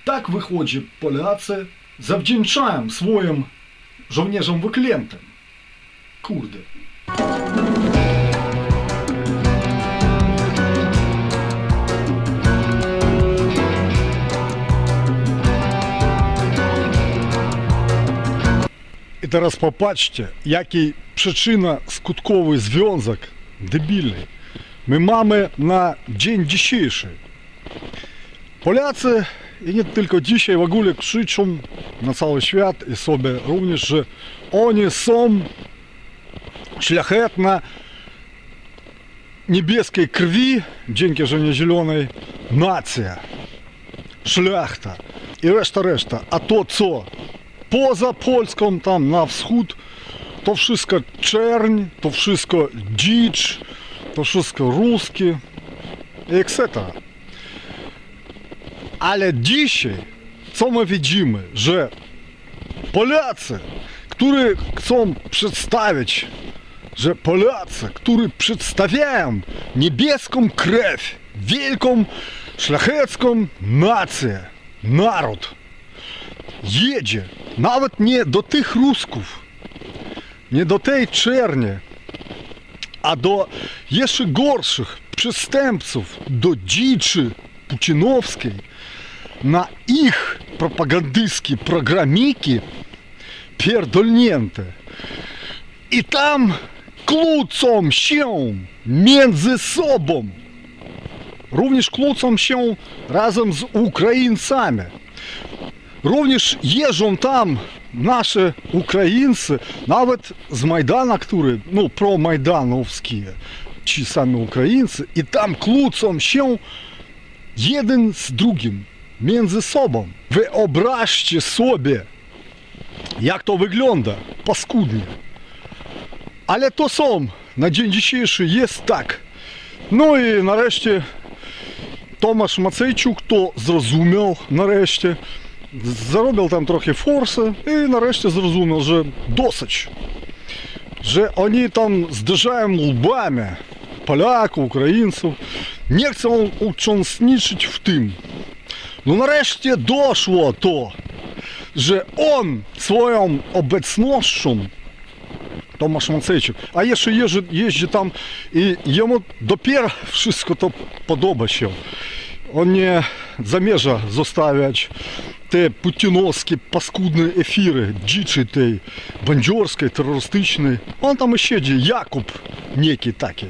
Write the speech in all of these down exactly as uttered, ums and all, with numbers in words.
Так, виходить, поляці завдячаємо своїм żołnierzom wyklętym. Kurde. I teraz popatrzcie, jaki przyczyna-skutkowy związek debilny my mamy na dzień dzisiejszy. Polacy i nie tylko dzisiaj w ogóle krzyczą na cały świat i sobie również, że oni są szlachetna niebieskiej krwi, dzięki że nie zielonej, nacja, szlachta i reszta, reszta. A to co? Poza Polską, tam na wschód, to wszystko czerń, to wszystko dzicz, to wszystko ruskie, et cetera. Ale dzisiaj, co my widzimy, że Polacy, którzy chcą przedstawić, że Polacy, którzy przedstawiają niebieską krew, wielką, szlachecką nację, naród, jedzie nawet nie do tych Rusków, nie do tej czerni, a do jeszcze gorszych przestępców, do dziczy putinowskiej, na ich propagandystskie programiki pierdolnięte. I tam kłócą się między sobą. Również kłócą się razem z Ukraińcami. Również jeżdżą tam nasze Ukraińcy, nawet z Majdana, który, no, promajdanowskie, ci sami Ukraińcy, i tam kłócą się jeden z drugim, między sobą. Wyobraźcie sobie, jak to wygląda paskudnie. Ale to są, na dzień dzisiejszy jest tak. No i nareszcie Tomasz Macejczuk to zrozumiał, nareszcie. Zarobił tam trochę forsy i nareszcie zrozumiał, że dosyć. Że oni tam zderzają łbami Polaków, Ukraińców. Nie chcą uczestniczyć w tym. No nareszcie doszło to, że on swoją obecnością, Tomasz Macejczuk, a jeszcze jeździ, jeździ tam i jemu dopiero wszystko to podoba się. On nie zamierza zostawiać te putinowskie, paskudne efiry dziczy tej bandziorskiej, terrorystycznej. On tam i siedzi, Jakub nieki taki.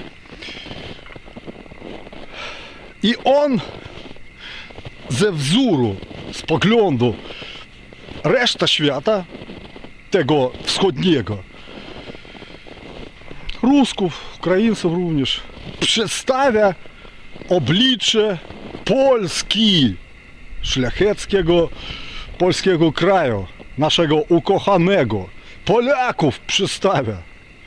I on ze wzoru, z poglądu reszta świata, tego wschodniego, Rusków, Ukraińców również, przedstawia oblicze Polski, szlacheckiego, polskiego kraju, naszego ukochanego, Polaków przedstawia.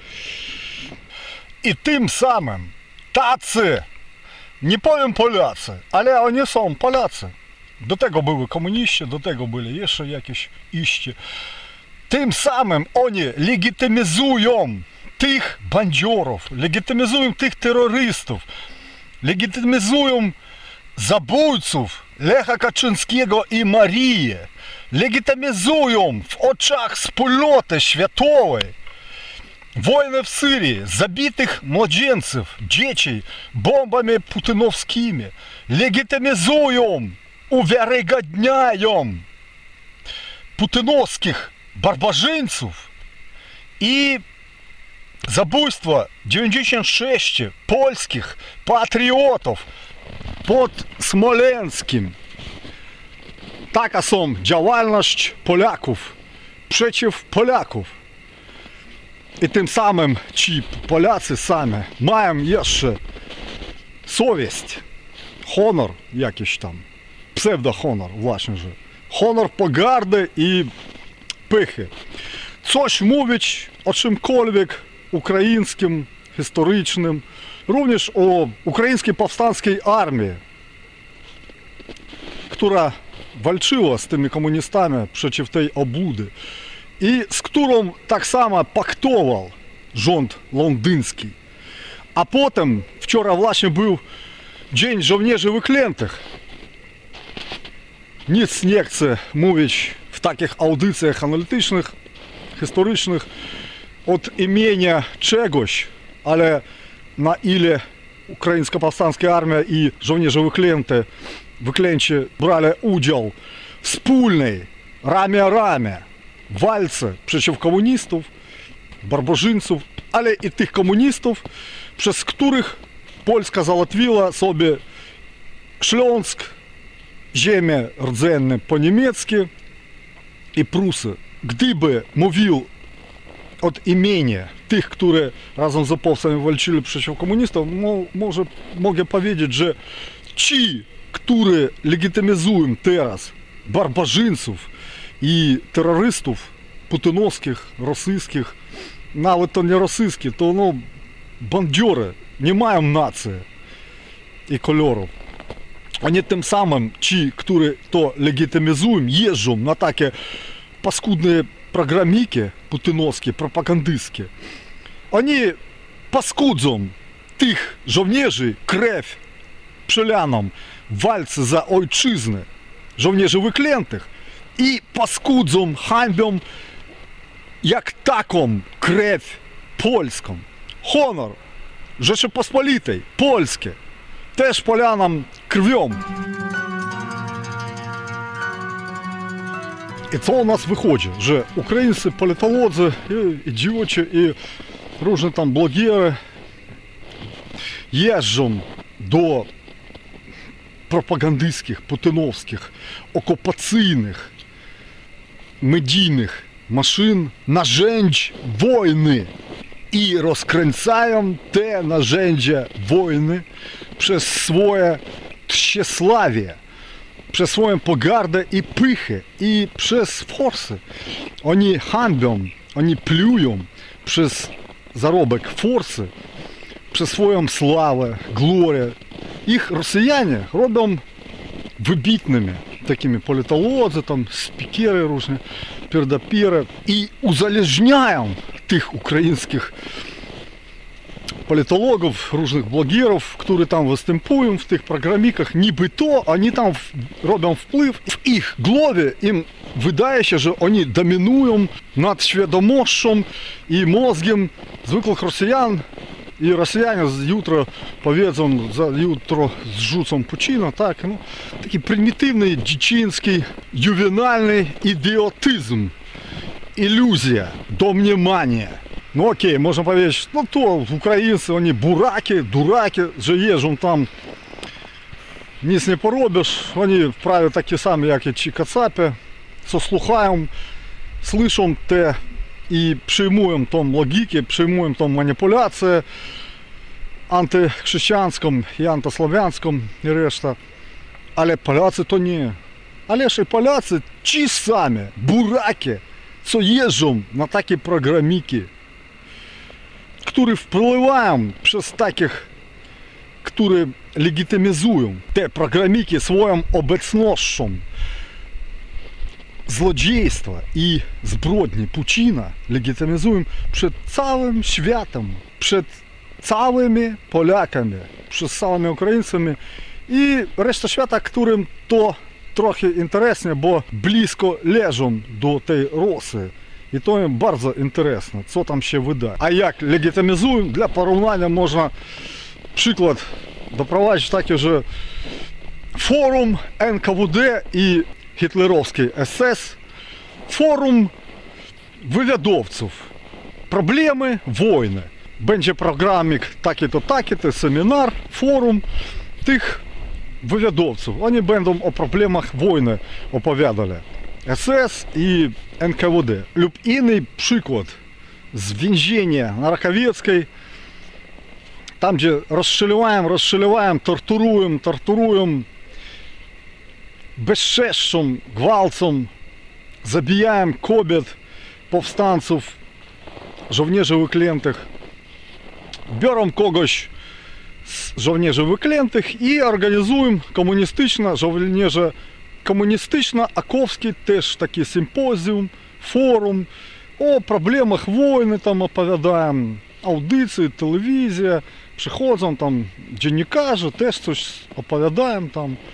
I tym samym tacy, nie powiem Polacy, ale oni są Polacy. Do tego były komuniści, do tego byli jeszcze jakieś iście. Tym samym oni legitymizują tych bandziorów, legitymizują tych terrorystów, legitymizują zabójców Lecha Kaczyńskiego i Marii, legitymizują w oczach wspólnoty światowej wojnę w Syrii, zabitych młodzieńców, dzieci bombami putinowskimi, legitymizują, uwiarygadniają putinowskich barbarzyńców i zabójstwo dziewięćdziesiąt sześć polskich patriotów pod Smolenskim. Taka są działalność Polaków przeciw Polaków. I tym samym ci Polacy sami mają jeszcze совесть, honor jakiś tam, pseudo-honor właśnie, że honor pogardy i pychy. Coś mówić o czymkolwiek ukraińskim, historycznym, również o ukraińskiej powstańskiej armii, która walczyła z tymi komunistami przeciw tej obłudy i z którą tak samo paktował rząd londyński. A potem, wczoraj właśnie był Dzień Żołnierzy Wyklętych. nic nie chcę mówić w takich audycjach analitycznych, historycznych od imienia czegoś, ale na ile ukraińska powstańska armia i żołnierze wyklęte, wyklęci brali udział w wspólnej, ramię-ramię walce przeciw komunistów, barbarzyńców, ale i tych komunistów, przez których Polska załatwiła sobie Śląsk, ziemię rdzenne po-niemieckie i Prusy. Gdyby mówił od imienia tych, którzy razem z opowcami walczyli przeciw komunistom, mo, może mogę powiedzieć, że ci, którzy legitymizują teraz barbarzyńców i terrorystów putinowskich, rosyjskich, nawet to nie rosyjskie, to no, bandziory, nie mają nacji i kolorów. Oni tym samym, ci, którzy to legitymizują, jeżdżą na takie paskudne programiki putinowskie, propagandystkie. Oni paskudzą tych żołnierzy krew przelaną w walce za ojczyznę, żołnierzy wyklętych i paskudzą, hańbią jak taką krew polską. Honor Rzeczypospolitej, polskie, też polanom krwią. I co u nas wychodzi, że ukraińscy politolodzy, i idioci, i różne tam blogery jeżdżą do propagandystskich, putinowskich, okupacyjnych, medyjnych maszyn, narzędzi wojny i rozkręcają te narzędzia wojny przez swoje tщеславие, przez swoją pogardę i pychę i przez forsy. Oni hańbią, oni plują przez zarobek forsy, przez swoją sławę, glorię. Ich Rosjanie robią wybitnymi takimi politolodzy, tam spikery różne, пердапіри і узалежняją tych ukraińskich politologów, różnych blogerów, którzy tam występują w tych programikach, niby to oni tam robią wpływ. W ich głowie im wydaje się, że oni dominują nad świadomością i mózgiem zwykłych Rosjan. I Rosjanie jutro powiedzą, za jutro zrzucą Putina, tak, no, taki prymitywny, dzieciński, juwenalny idiotyzm, iluzja, domniemanie. No okej, okay, można powiedzieć, no to Ukraińcy, oni buraki, duraki, że jeżdżą tam, nic nie porobisz, oni prawie takie same, jak i ci kacapy, co słuchają, słyszą te i przyjmują tą logikę, przyjmują tą manipulację antychrześcijańską i antysłowiańską i reszta. Ale Polacy to nie. Ależ i Polacy ci sami, buraki, co jeżdżą na takie programiki, które wpływają przez takich, które legitymizują te programiki swoją obecnością. Złodziejstwa i zbrodni Putina legitymizują przed całym światem, przed całymi Polakami, przed całymi Ukraińcami i reszta świata, którym to trochę interesnie, bo blisko leżą do tej Rosji. I to im bardzo interesne, co tam się wydaje. A jak legitymizują, dla porównania można przykład doprowadzić taki, że forum N K W D i hitlerowskiej S S, forum wywiadowców, problemy wojny. Będzie programik taki-to, taki-to, seminar, forum tych wywiadowców. Oni będą o problemach wojny opowiadali. S S i N K W D. Lub inny przykład z więzienia na Rakowieckiej, tam gdzie rozstrzeliwają, rozstrzeliwają, torturują, torturują, bezczeszczą, gwałcą, zabijają kobiet, powstańców, żołnierzy wyklętych, biorą kogoś z żołnierzy wyklętych i organizują komunistyczne, żołnierze комуністично-аковський теж такий симпозіум, форум, о проблемах війни там оповідаємо, аудиції, телевізія, приходимо там, денникажі, теж щось оповідаємо там,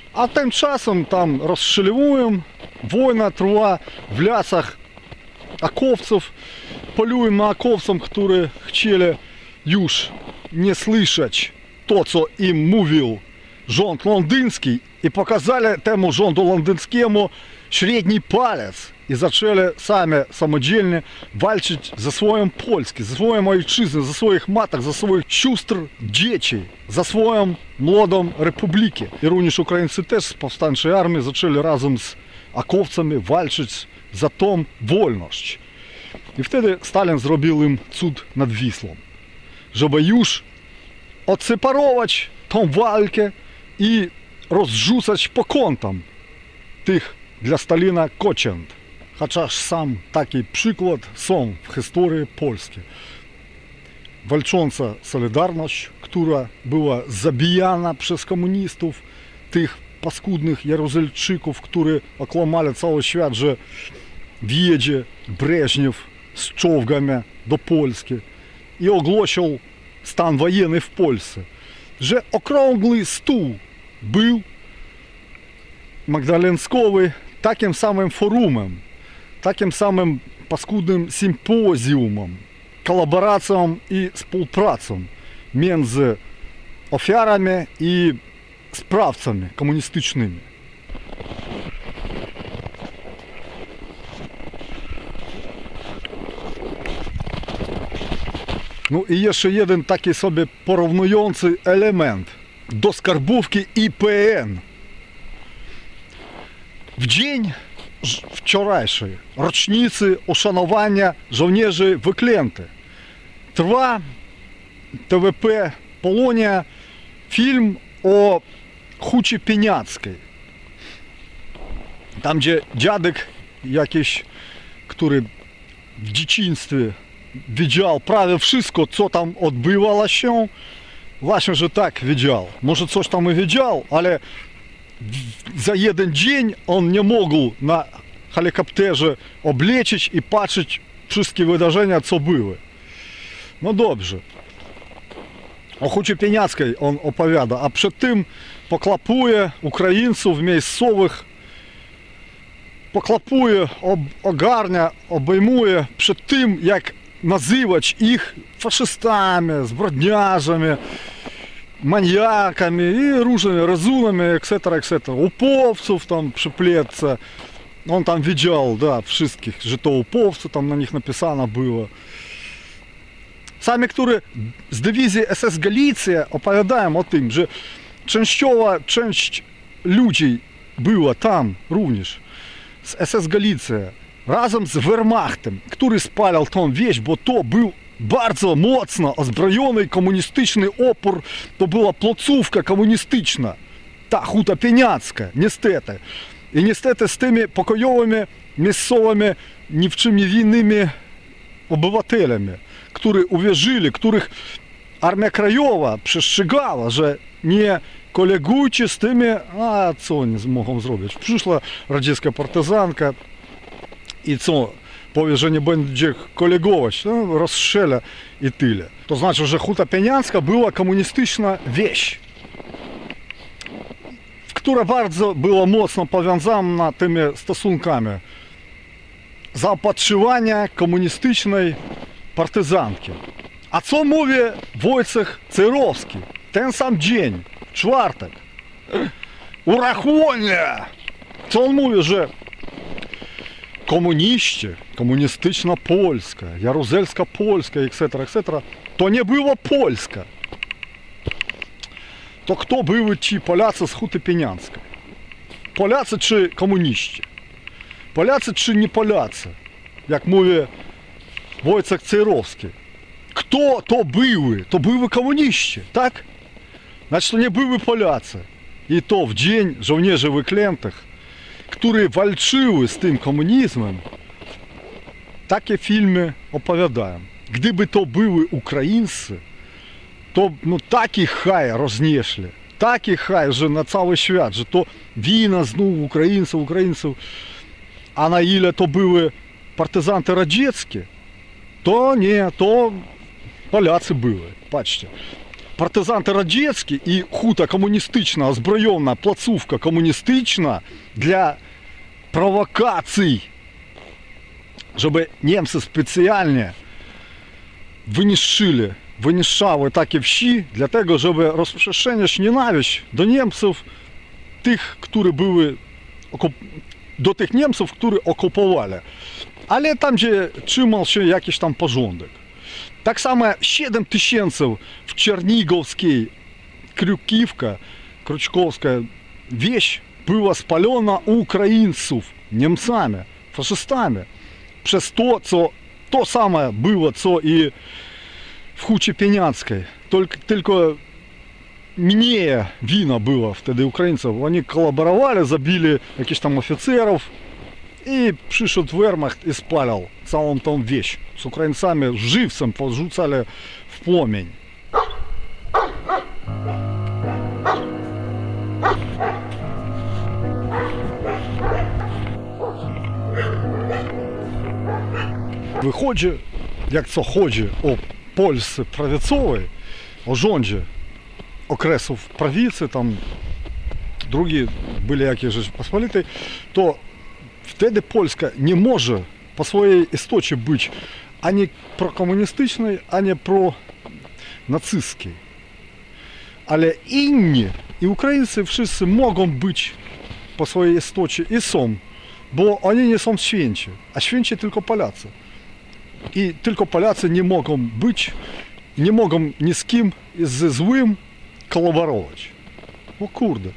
A tymczasem tam rozstrzeliwują, wojna trwa w lasach akowców, polują na akowcom, którzy chcieli już nie słyszeć to, co im mówił rząd londyński, i pokazali temu rządu londyńskiemu średni palec i zaczęli sami samodzielnie walczyć za swoją Polskę, za swoją ojczyznę, za swoich matek, za swoich sióstr, dzieci, za swoją młodą republikę. I również Ukraińcy też z powstańczej armii zaczęli razem z akowcami walczyć za tą wolność. I wtedy Stalin zrobił im cud nad Wisłą, żeby już odseparować tą walkę i rozrzucać po kątam tych dla Stalina kocięt. Chociaż sam taki przykład są w historii Polski. Walcząca Solidarność, która była zabijana przez komunistów, tych paskudnych Jaruzelczyków, którzy okłamali cały świat, że wjedzie Breżniew z czołgami do Polski i ogłosił stan wojenny w Polsce, że okrągły stół był magdalenskowy takim samym forumem, takim samym paskudnym sympozjumem, kolaboracją i współpracą między ofiarami i sprawcami komunistycznymi. No i jeszcze jeden taki sobie porównujący element do skarbówki I P N. W dzień wczorajszej rocznicy uszanowania żołnierzy wyklętych trwa T V P Polonia film o Hucie Pieniackiej. Tam, gdzie dziadek jakiś, który w dzieciństwie widział prawie wszystko, co tam odbywało się, właśnie, że tak widział. Może coś tam i widział, ale za jeden dzień on nie mógł na helikopterze oblecieć i patrzeć wszystkie wydarzenia, co były. No dobrze. O Hucie Pieniackiej on opowiada, a przed tym poklapuje Ukraińców miejscowych, poklapuje, ogarnia, obejmuje przed tym, jak nazywać ich faszystami, zbrodniarzami, maniakami i różnymi razunami, et cetera, et cetera. Упowców tam przypleca. On tam widział, да, wszystkich, że to упowcy, tam na nich napisano było. Sami, którzy z dywizji S S Galicja opowiadają o tym, że częściowa część ludzi była tam również z S S Galicja razem z Wehrmachtem, który spalał tą wieś, bo to był bardzo mocno ozbrojony komunistyczny opór, to była placówka komunistyczna, ta Huta Pieniacka, niestety. I niestety z tymi pokojowymi, miejscowymi, ni w czym nie winnymi obywatelami, którzy uwierzyli, których Armia Krajowa przestrzegała, że nie kolegujcie z tymi, a co oni mogą zrobić? Przyszła radziecka partyzanka i co? Powie, że nie będzie kolegować, no, rozstrzela i tyle. To znaczy, że Huta Pieniacka była komunistyczna wieś, która bardzo była mocno powiązana tymi stosunkami zaopatrzywania komunistycznej partyzanki. A co mówi Wojciech Cejrowski? Ten sam dzień, w czwartek. Урахування! Co on mówi, że komuniści, komunistyczna Polska, Jaruzelska Polska, et cetera, et cetera, to nie była Polska. To kto były ci Polacy z Huty Pieniackiej? Polacy czy komuniści? Polacy czy nie Polacy? Jak mówi Wojciech Cejrowski. Kto to były? To były komuniści, tak? Значит, to nie były Polacy. I to w dzień żołnierzy wyklętych, które walczyły z tym komunizmem, takie filmy opowiadają. Gdyby to były Ukraińcy, to no, taki haj roznieśli, taki haj, że na cały świat, że to wina znów Ukraińców, Ukraińców, a na ile to były partyzanty radzieckie, to nie, to Polacy były, patrzcie. Партизан радянський і хута комуністична, озброєна плацовка комуністична для провокацій, щоб німці спеціально винищили, винищали такі вщі для того, щоб розпроширення ненависть до німців, тих, які були, до тих німців, які окупували. Але там же чимал ще якийсь там порządek. Так само сім тисячів в Чернігівській Крюківка, Крючковська вещь була спалена у українців, німцями, фашистами. Przez to, co to samo było, co i w Hucie Pieniackiej. Tylko, tylko mniej wina było wtedy Ukraińców. Oni kolaborowali, zabili jakichś tam oficerów i przyszedł Wehrmacht i spalił całą tą wieś. Z Ukraińcami żywcem porzucali w płomień. Wychodzi, jak co chodzi o Polsce prawicowej, o rządzie okresów prawicy, tam drugi byli jakieś Rzeczypospolitej, to wtedy Polska nie może po swojej istocie być ani prokomunistycznej, ani pronacystskiej. Ale inni i Ukraińcy wszyscy mogą być po swojej istocie i są, bo oni nie są święci, a święci tylko Polacy. I tylko Polacy nie mogą być, nie mogą ni z kim ze złym kolaborować. O kurde.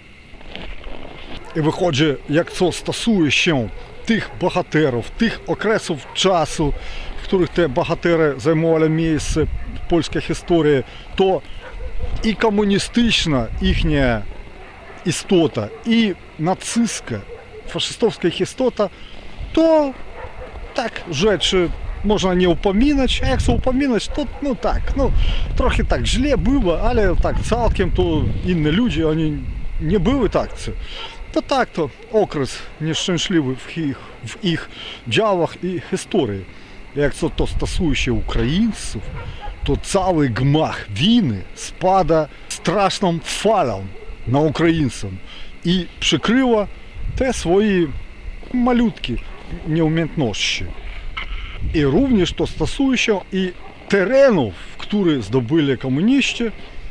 I wychodzi, jak co stosuje się tych bohaterów, tych okresów czasu, w których te bohatery zajmowali miejsce w polskiej historii, to i komunistyczna ichnia istota, i nacystska, faszystowska istota, to tak rzeczy można nie upominać, a jak co upominać, to no tak, no trochę tak źle było, ale tak całkiem to inni ludzie, oni nie były tacy. To tak, to okres nieszczęśliwy w ich, w ich działach i historii. Jak co to stosuje się Ukraińców, to cały gmach winy spada straszną falą na Ukraińców i przykryła te swoje malutkie nieumiejętności. I również to stosuje się i terenów, które zdobyli komuniści,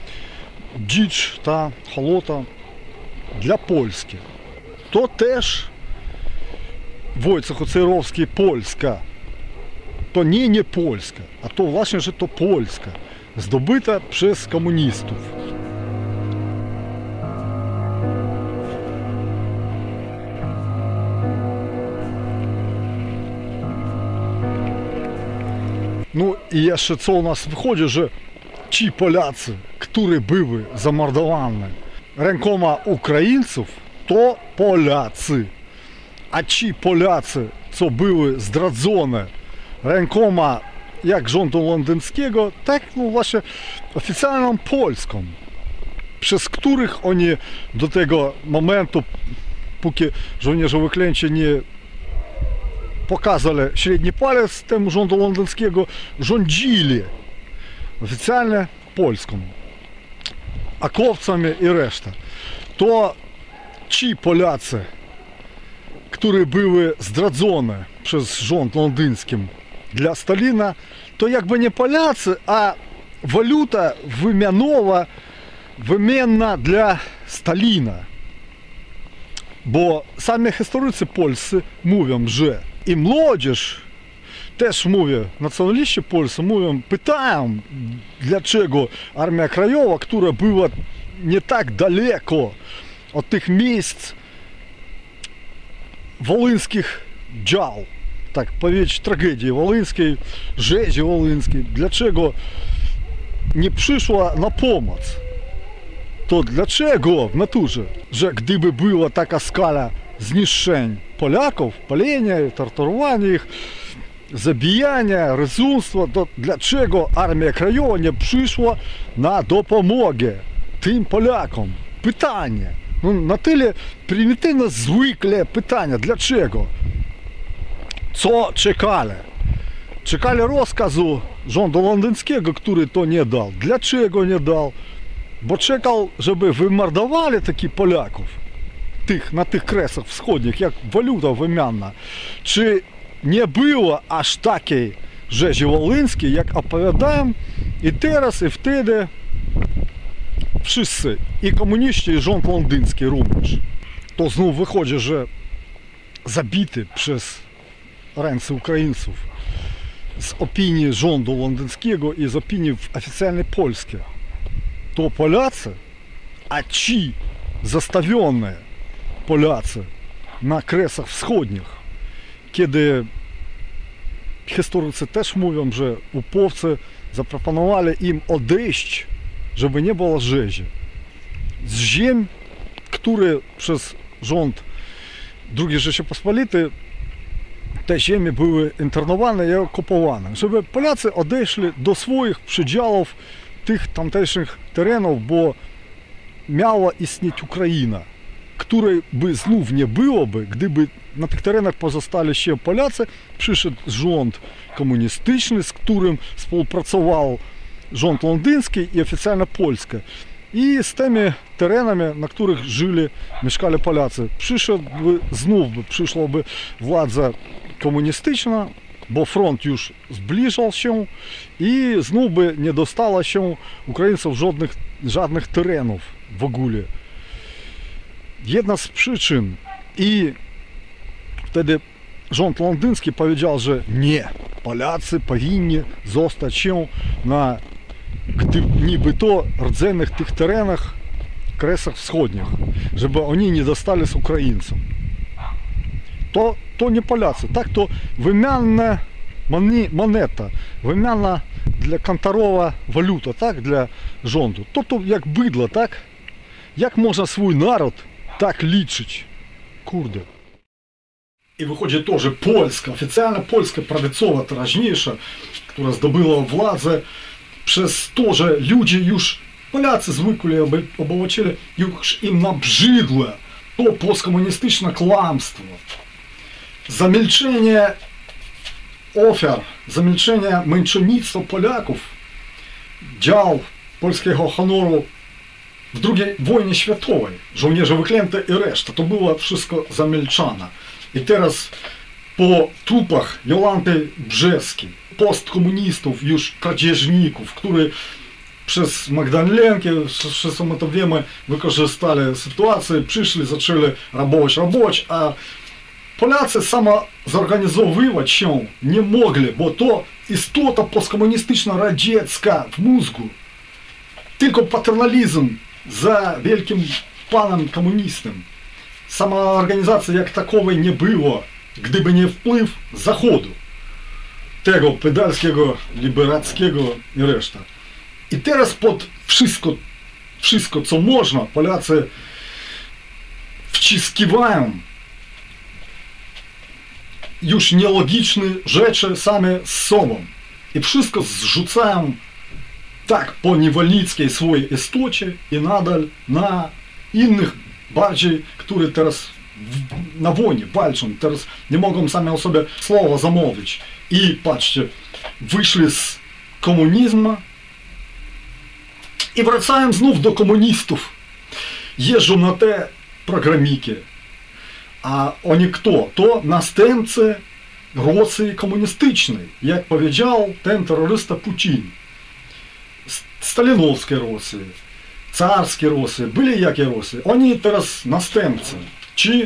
dzicz ta holota dla Polski. To też Wojciech Ocerowski Polska. To nie nie Polska, a to właśnie, że to Polska, zdobyta przez komunistów. Ну i jeszcze co u nas wychodzi, że ci Polacy, którzy były zamordowani rękoma Ukraińców, to Polacy. A ci Polacy, co były zdradzone rękoma jak rządu londyńskiego, tak no właśnie oficjalną Polską, przez których oni do tego momentu, póki żołnierze wyklęci nie pokazali średni palec temu rządu londyńskiego, rządzili oficjalnie Polską, akowcami i reszta. To ci Polacy, które były zdradzone przez rząd londyński dla Stalina, to jakby nie Polacy, a waluta wymianowa, wymienna dla Stalina. Bo sami historycy polscy mówią, że i młodzież też mówi, nacjonaliści polscy mówią, pytają, dlaczego Armia Krajowa, która była nie tak daleko od tych miejsc wołyńskich dział, tak powiedzieć, tragedii wołyńskiej, rzezi wołyńskiej, dlaczego nie przyszła na pomoc? To dlaczego w naturze, że gdyby była taka skala zniszczeń Polaków, palenia, torturowania ich, zabijania, rysunstwa, to dlaczego Armia Krajowa nie przyszła na dopomogę tym Polakom? Pytanie. No, na tyle prymitywne, zwykłe pytania. Dlaczego? Co czekali? Czekali rozkazu rządu londyńskiego, który to nie dał. Dlaczego nie dał? bo czekał, żeby wymordowali taki Polaków tych, na tych Kresach Wschodnich, jak waluta wymianna. Czy nie było aż takiej rzezi wołyńskiej, jak opowiadają i teraz, i wtedy wszyscy, i komuniści, i rząd londyński również. To znów wychodzi, że zabity przez ręce Ukraińców z opinii rządu londyńskiego i z opinii oficjalnej polskiej. To Polacy, a ci zastawione Polacy na Kresach Wschodnich, kiedy historycy też mówią, że upowcy zaproponowali im odejść, żeby nie było rzezi, z ziem, które przez rząd drugiej Rzeczypospolitej te ziemie były internowane i okupowane, żeby Polacy odeszli do swoich przedziałów tych tamtejszych terenów, bo miała istnieć Ukraina, której by znów nie byłoby, gdyby na tych terenach pozostali się Polacy, przyszedł rząd komunistyczny, z którym współpracował rząd londyński i oficjalna Polska. I z tymi terenami, na których żyli, mieszkali Polacy, przyszedłby, znów by przyszłaby władza komunistyczna, bo front już zbliżał się i znów by nie dostało się Ukraińcom żadnych, żadnych terenów w ogóle. Jedna z przyczyn i wtedy rząd londyński powiedział, że nie, Polacy powinni zostać się na niby to rdzennych tych terenach, Kresach Wschodnich, żeby oni nie dostались Ukraińcom. To, to nie Polacy, tak, to wymianna moneta, wymianna dla kantarowa waluta, tak, dla rządu. To to jak bydło, tak? Jak można swój naród tak liczyć? Kurde. I wychodzi to, że Polska, oficjalna Polska, prawicowa, teraźniejsza, która zdobyła władzę, przez to, że ludzie już, Polacy zwykli obywatele, już im nabrzydło to postkomunistyczne kłamstwo. Zamilczenie ofiar, zamilczenie męczennictwa Polaków, dział polskiego honoru w drugiej wojnie światowej, żołnierze wyklęte i reszta, to było wszystko zamilczane. I teraz po trupach Jolanty Brzeskiej, postkomunistów, już kradzieżników, którzy przez Magdalenkę, wszyscy my to wiemy, wykorzystali sytuację, przyszli, zaczęli rabować, rabować, a Polacy samo zorganizowywać się nie mogli, bo to istota postkomunistyczna radziecka w mózgu. Tylko paternalizm za wielkim panem komunistą. Sama organizacja jak takowej nie było, gdyby nie wpływ Zachodu, tego pedalskiego, liberackiego i reszta. I teraz pod wszystko, wszystko co można, Polacy wciskiwają już nielogiczne rzeczy same z sobą. I wszystko zrzucają tak po niewolnickiej swojej istocie i nadal na innych bardziej, które teraz na wojnie walczą, teraz nie mogą sami o sobie słowa zamówić. I patrzcie, wyszli z komunizmu i wracają znów do komunistów. Jeżdżą na te programiki. A oni kto? To następcy Rosji komunistycznej, jak powiedział ten terrorysta Putin. Stalinowskiej Rosji, carskiej Rosji, byli jakie Rosji. Oni teraz następcy, czy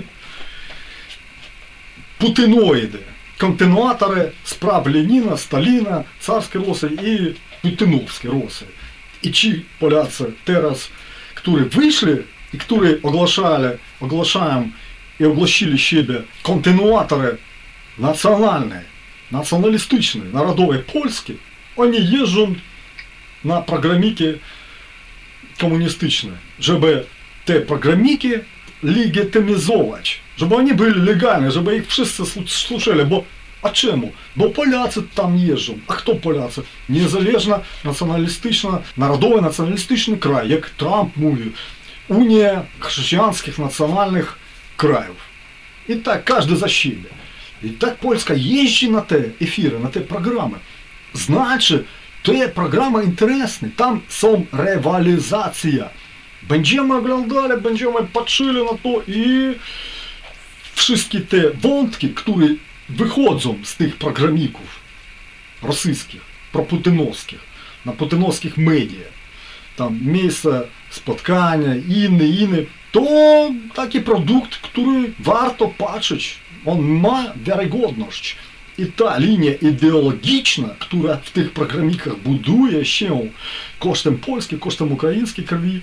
putinoidy, kontynuatory spraw Lenina, Stalina, carskiej Rosji i putinowskiej Rosji. I ci Polacy teraz, którzy wyszli i którzy ogłaszali, ogłaszają i ogłosili siebie kontynuatory nacjonalne, nacjonalistyczne, narodowe Polski, oni jeżdżą na programiki komunistyczne, żeby te programiki legitymizować, żeby oni byli legalne, żeby ich wszyscy słyszeli, bo a czemu? Bo Polacy tam jeżdżą. A kto Polacy? Niezależna, nacjonalistyczna, narodowy nacjonalistyczny kraj, jak Trump mówił, Unia chrześcijańskich nacjonalnych krajów. I tak każdy za siebie. I tak Polska jeździ na te efiry, na te programy. Znaczy, Te programy interesne, tam są rywalizacja. Będziemy oglądali, będziemy patrzyli na to i wszystkie te wątki, które wychodzą z tych programików rosyjskich, proputinowskich, na putinowskich media, tam miejsce spotkania, inne, inne, to taki produkt, który warto patrzeć, on ma wiarygodność. I ta linia ideologiczna, która w tych programikach buduje się kosztem polskiej, kosztem ukraińskiej krwi,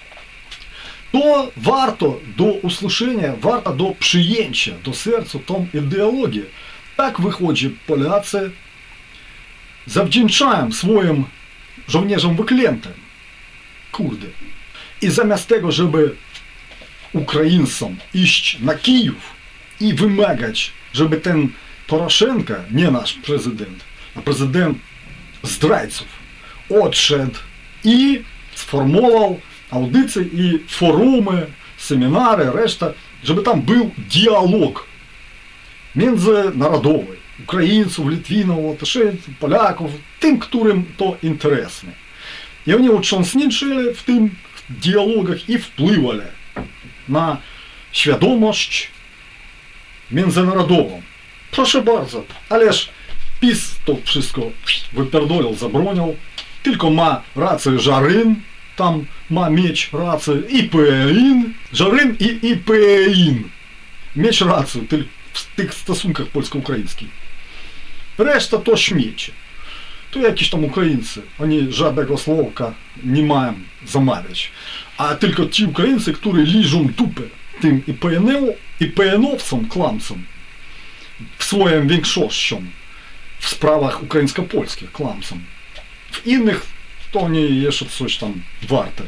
to warto do usłyszenia, warto do przyjęcia do serca tą ideologię. Tak wychodzi, Polacy zawdzięczają swoim żołnierzom wyklętym. Kurde. I zamiast tego, żeby Ukraińcom iść na Kijów i wymagać, żeby ten Poroszenko, nie nasz prezydent, a prezydent zdrajców, odszedł i sformułował audycje i forumy, seminary, reszta, żeby tam był dialog międzynarodowy. Ukraińców, Litwinów, Łotyszyńców, Polaków, tym, którym to interesne. I oni uczestniczyli w tym dialogach i wpływali na świadomość międzynarodową. Proszę bardzo, ależ PiS to wszystko wypierdolił, zabronił, tylko ma rację Żaryn, tam ma mieć rację i Pein, Żaryn i, i Pein, mieć rację w tych stosunkach polsko-ukraińskich. Reszta to śmiecie. To jakieś tam Ukraińcy, oni żadnego słowka nie mają zamawiać. A tylko ci Ukraińcy, którzy liżą dupę tym i i pejenowcom, kłamcom, w swoim większością w sprawach ukraińsko-polskich, kłamcom. W innych to oni jeszcze coś tam warte.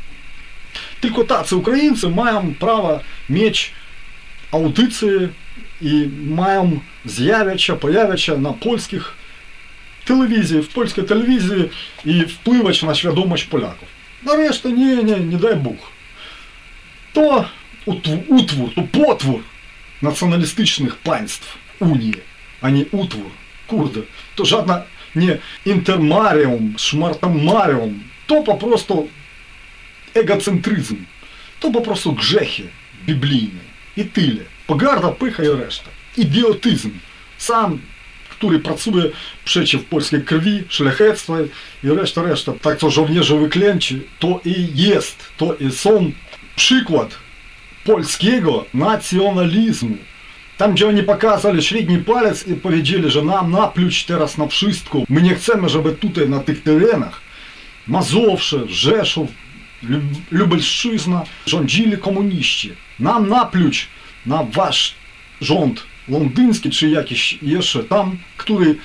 Tylko tacy Ukraińcy mają prawo mieć audycje i mają zjawiać się, pojawiać się na polskich telewizji, w polskiej telewizji i wpływać na świadomość Polaków. Na resztę nie, nie, nie daj Bóg. To utwór, to potwór nacjonalistycznych państw Unii, a nie utwór. Kurde, to żadna nie intermarium, szmartamarium, to po prostu egocentryzm, to po prostu grzechy biblijne i tyle. Pogarda, pycha i reszta. Idiotyzm, sam, który pracuje przeciw polskiej krwi, szlachectwa i reszta, reszta. Tak co żołnierze wyklęci, to i jest, to i są przykład polskiego nacjonalizmu. Tam, gdzie oni pokazali średni palec i powiedzieli, że nam napluć teraz na wszystko. My nie chcemy, żeby tutaj na tych terenach Mazowsze, Rzeszów, Lubelszczyzna rządzili komuniści. Nam napluć na wasz rząd londyński, czy jakiś jeszcze tam, który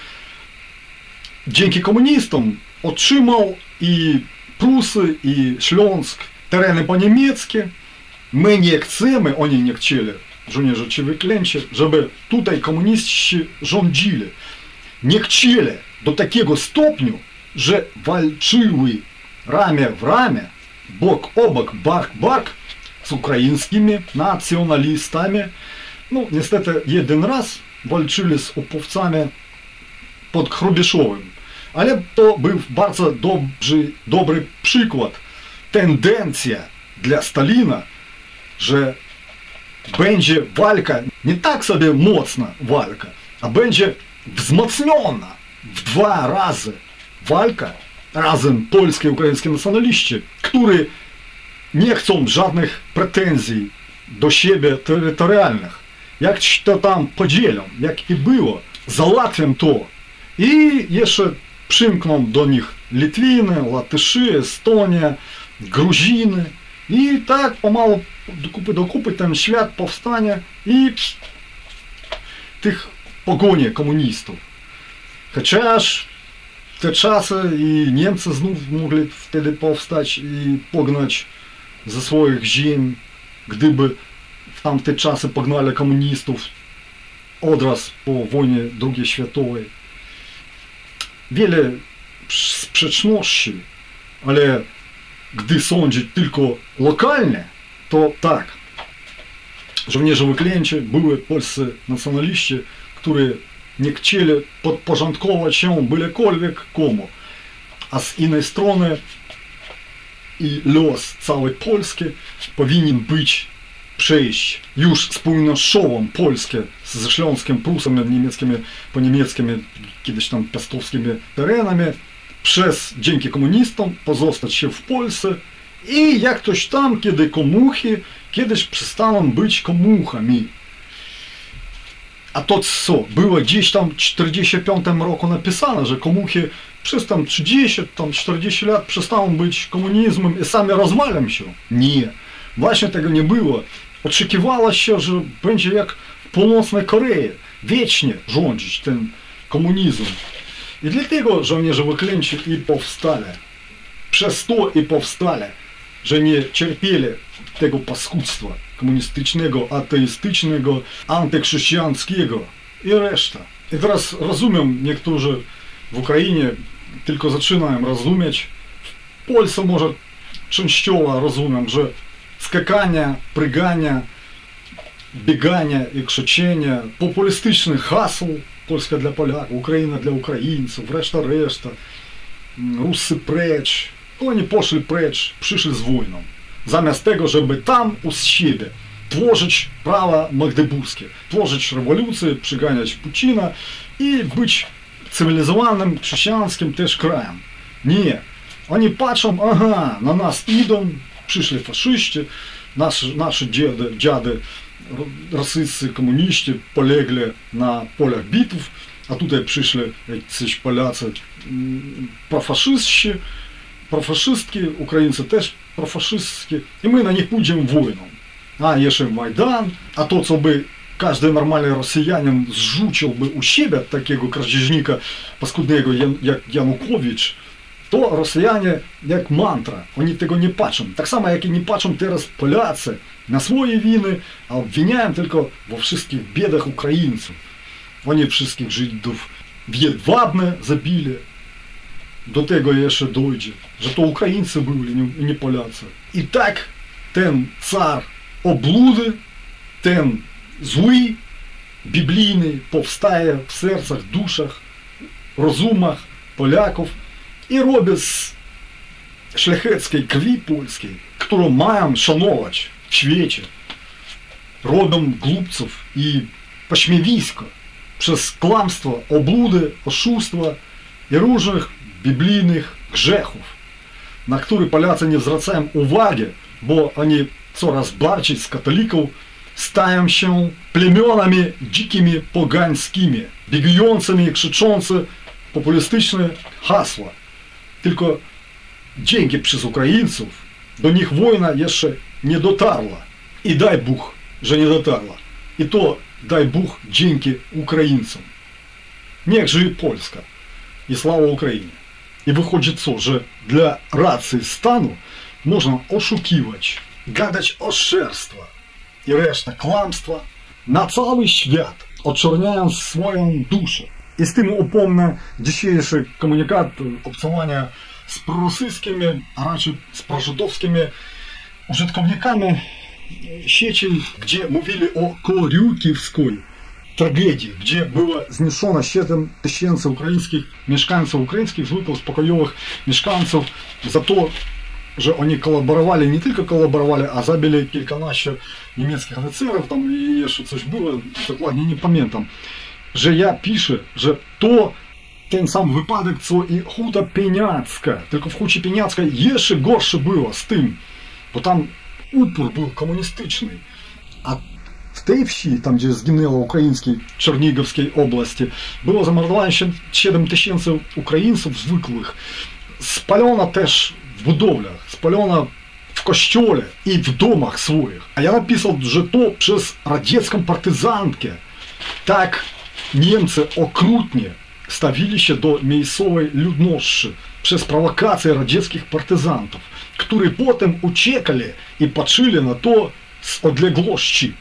dzięki komunistom otrzymał i Prusy, i Śląsk, tereny po-niemieckie. My nie chcemy, oni nie chcieli, żołnierze ci wyklęci, żeby tutaj komuniści rządzili. Nie chcieli do takiego stopniu, że walczyły ramię w ramię, bok o bok, bark w bark z ukraińskimi nacjonalistami. No, niestety, jeden raz walczyli z opowcami pod Hrubieszowem, ale to był bardzo dobry, dobry przykład, tendencja dla Stalina, że będzie walka, nie tak sobie mocna walka, a będzie wzmocniona w dwa razy walka razem polskie i ukraińskie nacjonaliści, którzy nie chcą żadnych pretensji do siebie terytorialnych. Jak to tam podzielą, jak i było, załatwią to. I jeszcze przymkną do nich Litwiny, Łatyszy, Estonia, Gruziny. I tak pomału do kupy do kupy ten świat powstanie i tych pogonie komunistów. Chociaż te czasy i Niemcy znów mogli wtedy powstać i pognać ze swoich ziem, gdyby w tamte czasy pognali komunistów odraz po wojnie drugiej światowej. Wiele sprzeczności, ale gdy sądzić tylko lokalnie, to tak. Żołnierze wyklęci były polscy nacjonaliści, którzy nie chcieli podporządkować się bylekolwiek komu. a z innej strony i los całej Polski powinien być przejść już z półnoszową Polskę ze Śląskiem, Prusami, niemieckimi, po niemieckimi, kiedyś tam piastowskimi terenami, przez, dzięki komunistom, pozostać się w Polsce i jak ktoś tam, kiedy komuchy, kiedyś przestaną być komuchami. A to co? Było gdzieś tam w czterdziestym piątym roku napisane, że komuchy przez tam trzydzieści, tam czterdzieści lat przestaną być komunizmem i sami rozwalą się. Nie. Właśnie tego nie było. Oczekiwało się, że będzie jak w Północnej Korei. Wiecznie rządzić ten komunizm. I dlatego żołnierze wyklęci i powstali. Przez to i powstali, że nie cierpieli tego paskudztwa komunistycznego, ateistycznego, antychrześcijańskiego i reszta. I teraz rozumiem, niektórzy w Ukrainie tylko zaczynają rozumieć. W Polsce może częściowo rozumiem, że skakania, prygania, biegania i krzyczenia, populistycznych haseł, Polska dla Polaków, Ukraina dla Ukraińców, reszta, reszta, Rusy precz, to oni poszli precz, przyszli z wojną. Zamiast tego, żeby tam u siebie tworzyć prawa magdeburskie, tworzyć rewolucję, przyganiać Putina i być cywilizowanym, chrześcijańskim też krajem. Nie. Oni patrzą, aha, na nas idą, przyszli faszyści, наши, наши dziady, dziady, rosyjscy komuniści polegli na polach bitew, a tutaj przyszli jacyś Polacy profaszystsi, profaszystki, Ukraińcy też profaszystki i my na nich pójdziemy wojną. A jeszcze Majdan, a to co by każdy normalny Rosjanin zrzuciłby u siebie takiego kradzieżnika paskudnego jak Янукович, to Rosjanie jak mantra, oni tego nie patrzą. Tak samo jak i nie patrzą teraz Polacy na swoje winy, a obwiniają tylko we wszystkich biedach Ukraińców. Oni wszystkich Żydów jedwabne zabili. Do tego jeszcze dojdzie, że to Ukraińcy byli, nie Polacy. I tak ten car obludy, ten zły, biblijny powstaje w sercach, duszach, rozumach Polaków i robi z szlacheckiej krwi polskiej, którą mają szanować w świecie, robią głupców i pośmiewisko przez kłamstwo, obludy, oszustwa i różnych biblijnych grzechów, na które Polacy nie zwracają uwagi, bo oni coraz bardziej z katolików stają się plemionami dzikimi, pogańskimi, biegającymi i krzyczącymi populistyczne hasła. Tylko dzięki przez Ukraińców do nich wojna jeszcze nie dotarła. I daj Bóg, że nie dotarła. I to daj Bóg dzięki Ukraińcom. Niech żyje Polska. I sława Ukrainie. I wychodzi co, że dla racji stanu można oszukiwać, gadać oszczerstwa i reszta kłamstwa na cały świat, oczerniając swoją duszę. I z tym upomnę dzisiejszy komunikat obcowania z prorosyjskimi, a raczej z prożydowskimi użytkownikami sieci, gdzie mówili o Koryukiewskiej tragedii, gdzie było zniszczone siedem tysięcy ukraińskich mieszkańców, ukraińskich zwykłych, spokojowych mieszkańców za to, że oni kolaborowali, nie tylko kolaborowali, a zabili kilkanaście niemieckich oficerów, tam i jeszcze coś było, dokładnie nie pamiętam. Że ja piszę, że to ten sam wypadek, co i Huta Pieniacka, tylko w Hucie Pieniackiej jeszcze gorsze było z tym, bo tam upór był komunistyczny, a w tej wsi, tam gdzie zginęło ukraińskiej Czernigowskiej oblasti, było zamordowane siedem tysięcy Ukraińców zwykłych, spalono też w budowlach, spalono w kościole i w domach swoich. A ja napisał, że to przez radziecką partyzantkę tak Niemcy okrutnie stawili się do miejscowej ludności przez prowokacje radzieckich partyzantów, którzy potem uciekali i patrzyli na to z odległości,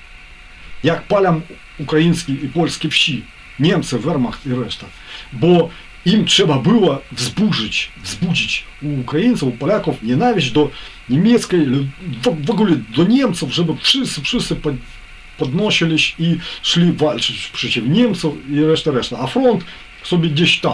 jak palą ukraińskie i polskie wsi, Niemcy, Wehrmacht i reszta, bo im trzeba było wzburzyć, wzbudzić u Ukraińców, u Polaków nienawiść do niemieckiej, w, w ogóle do Niemców, żeby wszyscy, wszyscy podnosili się i szli walczyć przeciw Niemcom i reszta, reszta. A front sobie gdzieś tam.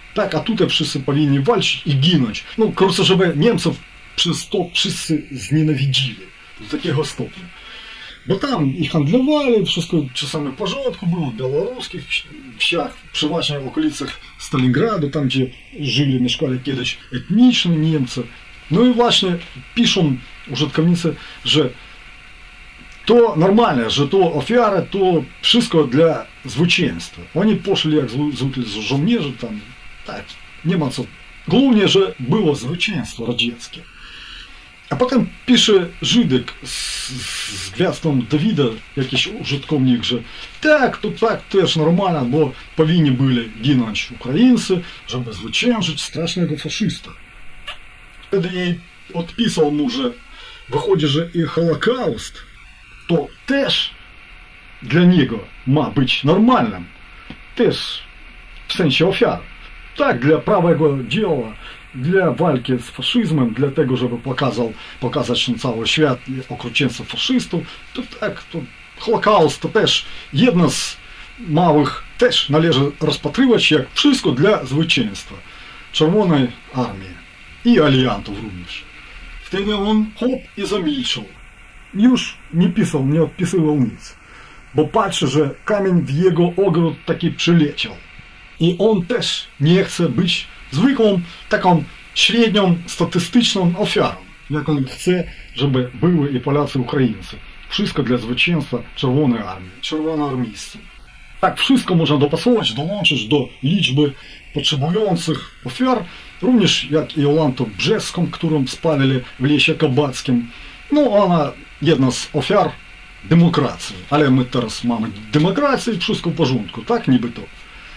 Tak, a tutaj wszyscy powinni walczyć i ginąć. No, коротше, żeby Niemców przez to wszyscy znienawidzili. Do takiego stopnia. Bo tam i handlowali, wszystko czasami w porządku było, w białoruskich wsiach, przeważnie w okolicach Stalingradu, tam gdzie żyli, mieszkali kiedyś etniczni Niemcy. No i właśnie piszą użytkownicy, że to normalne, że to ofiary, to wszystko dla zwycięstwa. Oni poszli jak zwykle żołnierze tam, tak, nie ma co. Głównie, że było zwycięstwo radzieckie. A potem pisze Żydek z, z gwiazdą Dawida, jakiś użytkownik, że tak, to tak też normalne, bo powinni byli ginąć Ukraińcy, żeby zwyciężyć strasznego faszysta. Wtedy jej odpisał mu, że wychodzi, że i Holokaust to też dla niego ma być normalnym. Też w sensie ofiar. Tak, dla prawego dzieła, dla walki z faszyzmem, dla tego, żeby pokazał, pokazać na cały świat okrucieństwo faszystów, to tak, to Holokaust to też jedna z małych, też należy rozpatrywać jak wszystko dla zwycięstwa Czerwonej Armii i aliantów również. Wtedy on hop i zamilczał. Już nie pisał, nie odpisywał nic, bo patrzy, że kamień w jego ogród taki przyleciał. I on też nie chce być zwykłą, taką średnią, statystyczną ofiarą. Jak on chce, żeby były i Polacy, i Ukraińcy. Wszystko dla zwycięstwa Czerwonej Armii, czerwonoarmijscy. Tak wszystko można dopasować, dołączyć do liczby potrzebujących ofiar, również jak i Jolantę Brzeską, którą spalili w Lesie Kabackim. No, ona jedna z ofiar demokracji. Ale my teraz mamy demokrację i wszystko w porządku, tak? Niby to.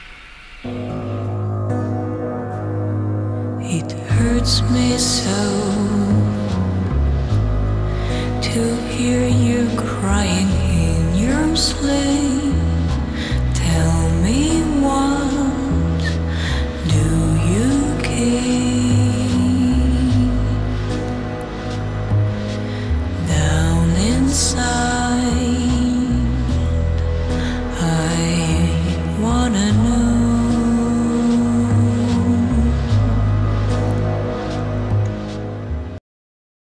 It hurts me so to hear you crying in your sleep. Tell me, what do you keep?